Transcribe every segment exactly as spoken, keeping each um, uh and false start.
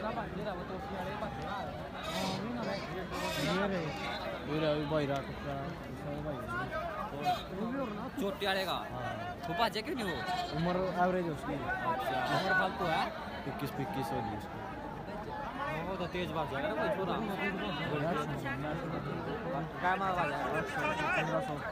चोटी वाले का वो भाजे क्यों नहीं हो? उम्र एवरेज है उसकी। उम्र फालतू है इक्कीस इक्कीस होगी उसकी। वो तो तेज भाग जाएगा कोई छोरा क्या मार भाग जाएगा पंद्रह सौ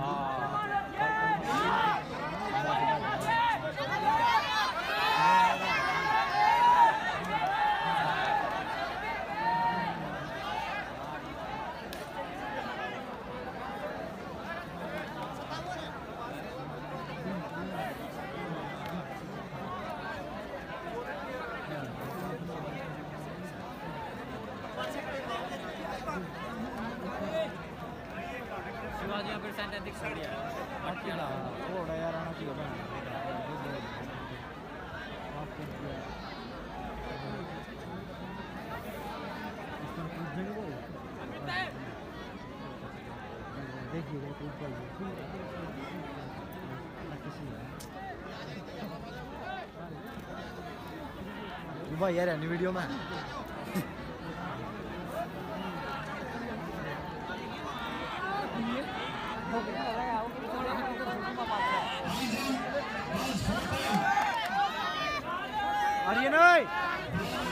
शिवाजी यहाँ पर सैंतीस खड़ी है थोड़ा यार आना चाहिए देखिए भाई यार वीडियो में अरे नहीं